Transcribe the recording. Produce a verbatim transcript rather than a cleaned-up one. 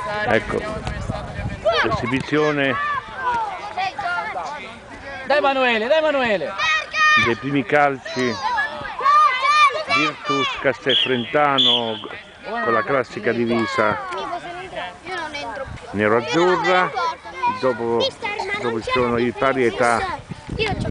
Ecco, l'esibizione Dai Emanuele, dai Emanuele! dei primi calci Virtus Castelfrentano con la classica divisa nero-azzurra. Dopo, dopo ci sono i pari età